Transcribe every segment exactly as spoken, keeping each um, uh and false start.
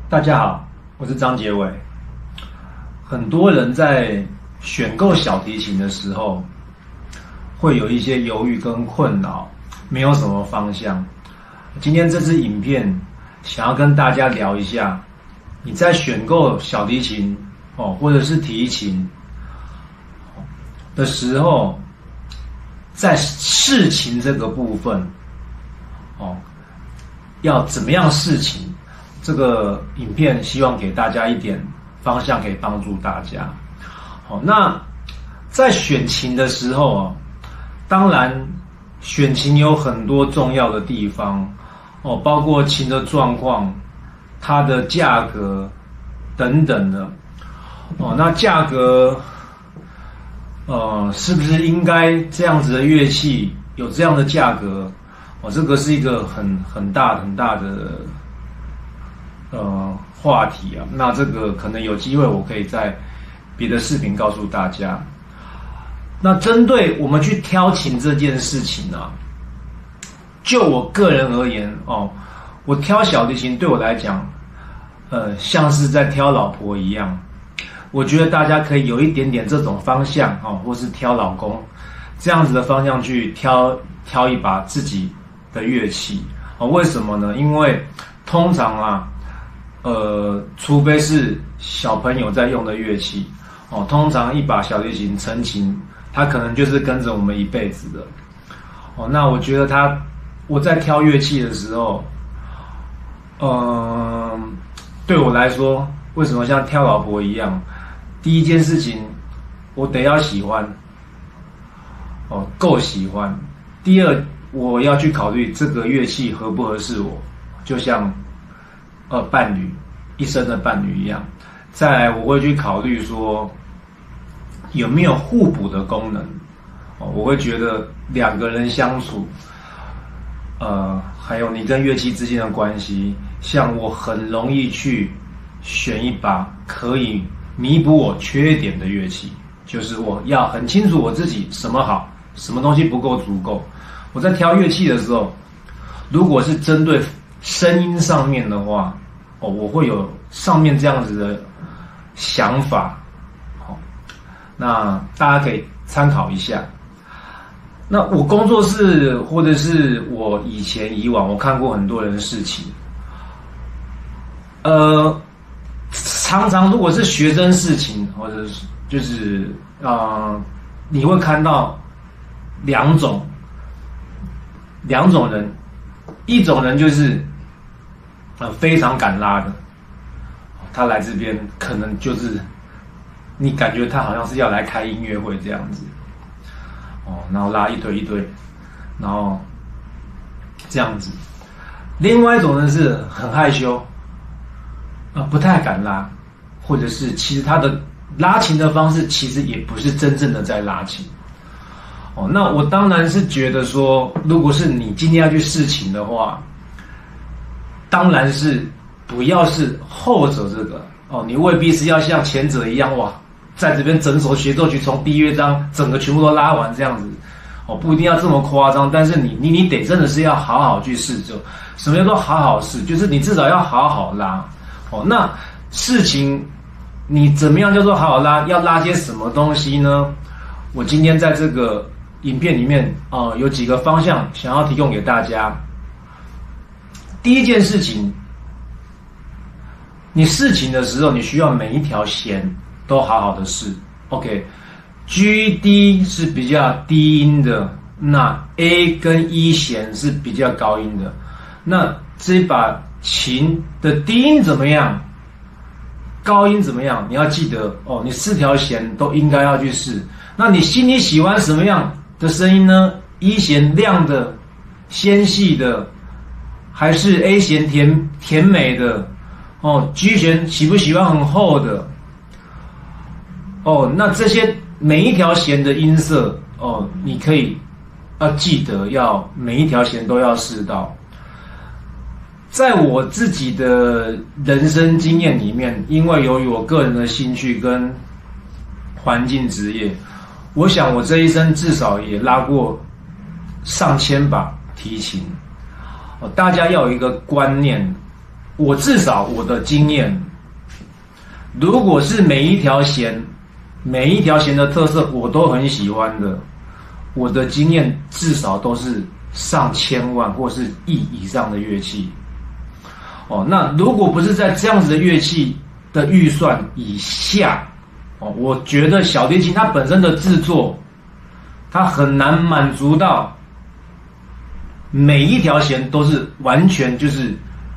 大家好，我是张杰伟。很多人在选购小提琴的时候，会有一些犹豫跟困扰，没有什么方向。今天这支影片想要跟大家聊一下，你在选购小提琴哦，或者是提琴的时候，在试琴这个部分哦，要怎么样试琴？这个影片希望给大家一点方向，可以帮助大家。好，那在选琴的时候啊，当然选琴有很多重要的地方哦，包括琴的状况、它的价格等等的哦。那价格，呃，是不是应该这样子的乐器有这样的价格？哦，这个是一个很很大很大的。呃，话题啊，那这个可能有机会，我可以在别的视频告诉大家。那针对我们去挑琴这件事情啊，就我个人而言哦，我挑小提琴对我来讲，呃，像是在挑老婆一样。我觉得大家可以有一点点这种方向哦，或是挑老公这样子的方向去挑挑一把自己的乐器哦。为什么呢？因为通常啊。呃，除非是小朋友在用的乐器哦，通常一把小提琴成琴，它可能就是跟着我们一辈子的哦。那我觉得他我在挑乐器的时候，嗯、呃，对我来说，为什么像挑老婆一样？第一件事情，我得要喜欢哦，够喜欢。第二，我要去考虑这个乐器合不合适我，就像。呃，伴侣一生的伴侣一样。再来，我会去考虑说有没有互补的功能。哦，我会觉得两个人相处，呃，还有你跟乐器之间的关系，像我很容易去选一把可以弥补我缺点的乐器，就是我要很清楚我自己什么好，什么东西不够足够。我在挑乐器的时候，如果是针对声音上面的话，哦，我会有上面这样子的想法，好，那大家可以参考一下。那我工作室或者是我以前以往，我看过很多人的事情，呃，常常如果是学生事情，或者是就是啊、呃，你会看到两种两种人，一种人就是。呃，非常敢拉的，他来这边可能就是你感觉他好像是要来开音乐会这样子，哦，然后拉一堆一堆，然后这样子。另外一种人是很害羞，啊、呃，不太敢拉，或者是其实他的拉琴的方式其实也不是真正的在拉琴。哦，那我当然是觉得说，如果是你今天要去试琴的话。当然是不要是后者这个哦，你未必是要像前者一样哇，在这边整首协奏曲从第一乐章整个全部都拉完这样子哦，不一定要这么夸张，但是你你你得真的是要好好去试奏。什么叫做好好试？就是你至少要好好拉哦。那事情你怎么样叫做好好拉？要拉些什么东西呢？我今天在这个影片里面啊、呃，有几个方向想要提供给大家。第一件事情，你试琴的时候，你需要每一条弦都好好的试。OK，G D 是比较低音的，那 A 跟 E 弦是比较高音的。那这把琴的低音怎么样？高音怎么样？你要记得哦，你四条弦都应该要去试。那你心里喜欢什么样的声音呢 ？E 弦亮的、纤细的。还是 A 弦甜甜美的哦 ，G 弦喜不喜欢很厚的哦？那这些每一条弦的音色哦，你可以要记得要每一条弦都要试到。在我自己的人生经验里面，因为由于我个人的兴趣跟环境职业，我想我这一生至少也拉过上千把提琴。大家要有一个观念， 我至少我的经验，如果是每一条弦，每一条弦的特色我都很喜欢的，我的经验至少都是上千万或是亿以上的乐器。哦，那如果不是在这样子的乐器的预算以下，哦，我觉得小提琴它本身的制作，它很难满足到每一条弦都是完全就是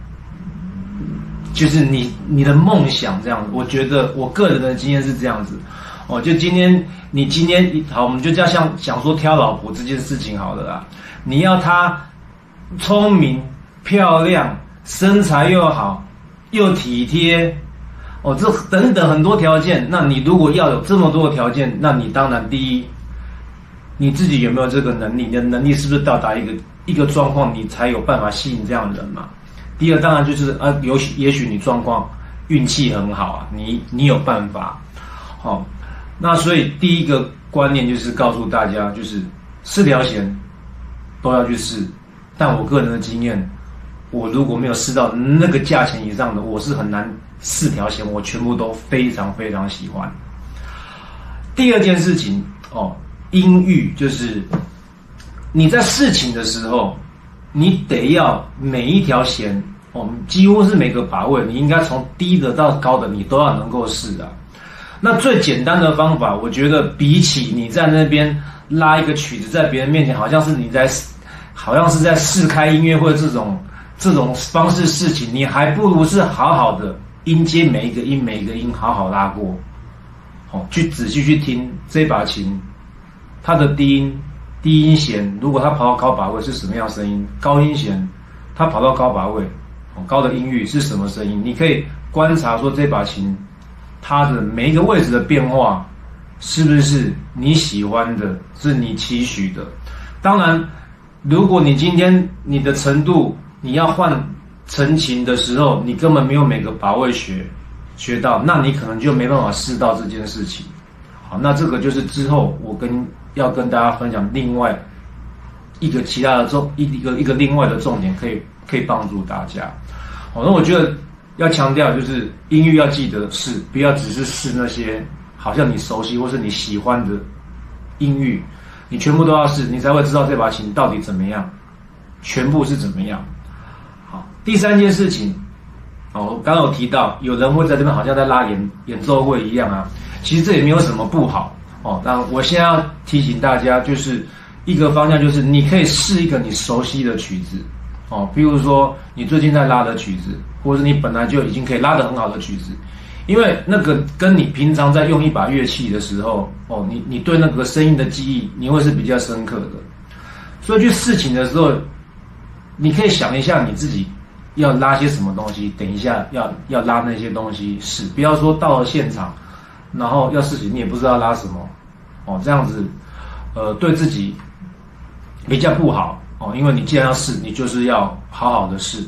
就是你你的梦想这样子。我觉得我个人的经验是这样子。哦，就今天你今天好，我们就这样像想说挑老婆这件事情好了啦。你要她聪明、漂亮、身材又好、又体贴，哦，这等等很多条件。那你如果要有这么多的条件，那你当然第一，你自己有没有这个能力？你的能力是不是到达一个一个状况，你才有办法吸引这样的人嘛？第二，当然就是啊，也许也许你状况运气很好啊，你你有办法，好、哦。那所以第一个观念就是告诉大家，就是四条弦都要去试。但我个人的经验，我如果没有试到那个价钱以上的，我是很难四条弦我全部都非常非常喜欢。第二件事情哦，音域就是你在试琴的时候，你得要每一条弦哦，几乎是每个把位，你应该从低的到高的，你都要能够试啊。那最简单的方法，我觉得比起你在那边拉一个曲子在别人面前，好像是你在，好像是在试开音乐会这种这种方式试琴，你还不如是好好的音阶每一个音每一个音好好拉过，哦，去仔细去听这把琴，它的低音低音弦，如果它跑到高把位是什么样的声音？高音弦，它跑到高把位，哦，高的音域是什么声音？你可以观察说这把琴。它的每一个位置的变化，是不是你喜欢的，是你期许的？当然，如果你今天你的程度，你要换成琴的时候，你根本没有每个把位学学到，那你可能就没办法试到这件事情。好，那这个就是之后我跟要跟大家分享另外一个其他的重一一个一个另外的重点，可以可以帮助大家。好，那我觉得。要强调就是音域要记得试，不要只是试那些好像你熟悉或是你喜欢的音域，你全部都要试，你才会知道这把琴到底怎么样，全部是怎么样。好，第三件事情，哦，刚刚有提到，有人会在这边好像在拉演演奏会一样啊，其实这也没有什么不好哦。那我现在要提醒大家，就是一个方向，就是你可以试一个你熟悉的曲子。哦，比如说你最近在拉的曲子，或者是你本来就已经可以拉得很好的曲子，因为那个跟你平常在用一把乐器的时候，哦，你你对那个声音的记忆，你会是比较深刻的。所以去试琴的时候，你可以想一下你自己要拉些什么东西，等一下要要拉那些东西试，不要说到了现场，然后要试琴你也不知道拉什么，哦，这样子，呃，对自己比较不好。哦，因为你既然要试，你就是要好好的试。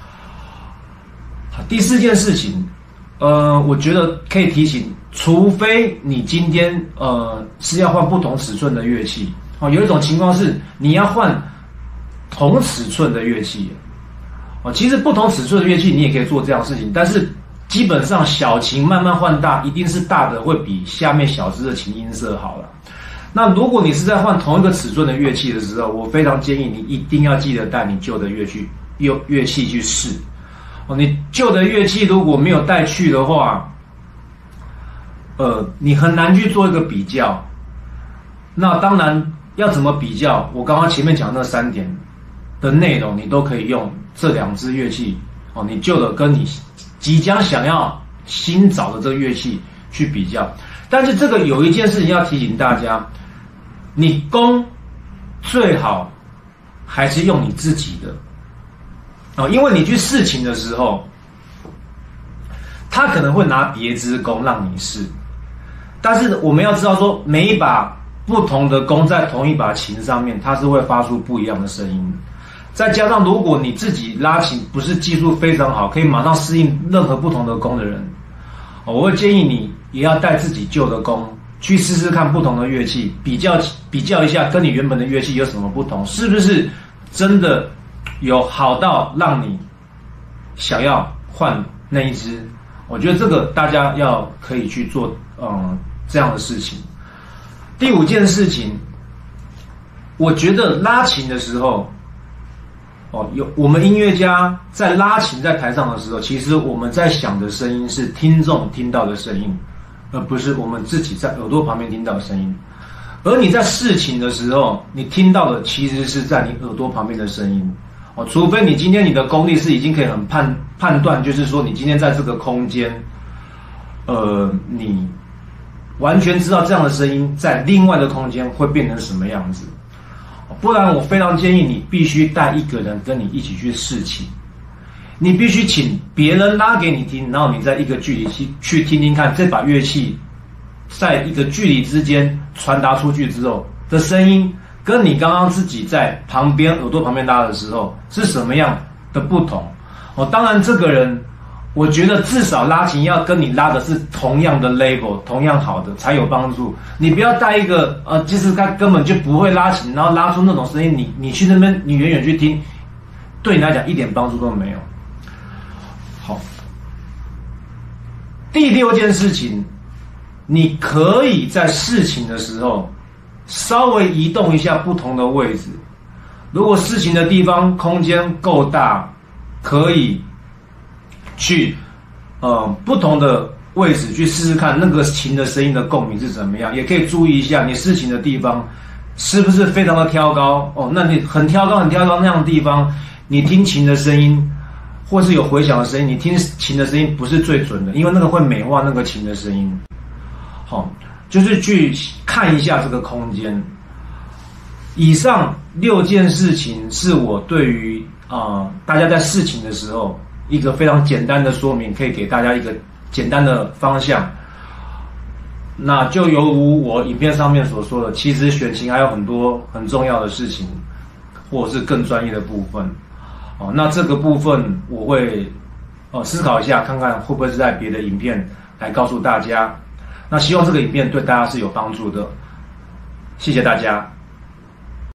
第四件事情，呃，我觉得可以提醒，除非你今天呃是要换不同尺寸的乐器，哦，有一种情况是你要换同尺寸的乐器，哦，其实不同尺寸的乐器你也可以做这样的事情，但是基本上小琴慢慢换大，一定是大的会比下面小只的琴音色好了。那如果你是在换同一个尺寸的乐器的时候，我非常建议你一定要记得带你旧的乐器、乐乐器去试。哦，你旧的乐器如果没有带去的话，呃，你很难去做一个比较。那当然要怎么比较？我刚刚前面讲那三点的内容，你都可以用这两支乐器哦，你旧的跟你即将想要新找的这个乐器去比较。但是这个有一件事情要提醒大家。你弓最好还是用你自己的哦，因为你去试琴的时候，他可能会拿别支弓让你试，但是我们要知道说，每一把不同的弓在同一把琴上面，它是会发出不一样的声音。再加上如果你自己拉琴不是技术非常好，可以马上适应任何不同的弓的人，我会建议你也要带自己旧的弓。去试试看不同的乐器，比较比较一下，跟你原本的乐器有什么不同，是不是真的有好到让你想要换那一只。我觉得这个大家要可以去做，嗯，这样的事情。第五件事情，我觉得拉琴的时候，哦，有我们音乐家在拉琴在台上的时候，其实我们在想的声音是听众听到的声音，而不是我们自己在耳朵旁边听到的声音。而你在试琴的时候，你听到的其实是在你耳朵旁边的声音。哦，除非你今天你的功力是已经可以很判判断，就是说你今天在这个空间，呃，你完全知道这样的声音在另外的空间会变成什么样子。不然我非常建议你必须带一个人跟你一起去试琴，你必须请别人拉给你听，然后你在一个距离去去听听看这把乐器在一个距离之间传达出去之后的声音，跟你刚刚自己在旁边耳朵旁边拉的时候是什么样的不同。哦，当然这个人我觉得至少拉琴要跟你拉的是同样的 level， 同样好的才有帮助。你不要带一个呃，其实他根本就不会拉琴，然后拉出那种声音，你你去那边你远远去听，对你来讲一点帮助都没有。好，第六件事情，你可以在试琴的时候稍微移动一下不同的位置。如果试琴的地方空间够大，可以去呃不同的位置去试试看那个琴的声音的共鸣是怎么样，也可以注意一下你试琴的地方是不是非常的挑高哦。那你很挑高很挑高那样的地方，你听琴的声音或是有回响的声音，你听琴的声音不是最准的，因为那个会美化那个琴的声音。好，就是去看一下这个空间。以上六件事情是我对于啊、呃、大家在试琴的时候一个非常简单的说明，可以给大家一个简单的方向。那就犹如我影片上面所说的，其实选琴还有很多很重要的事情，或者是更专业的部分。哦，那这个部分我会哦思考一下，看看会不会是在别的影片来告诉大家。那希望这个影片对大家是有帮助的，谢谢大家。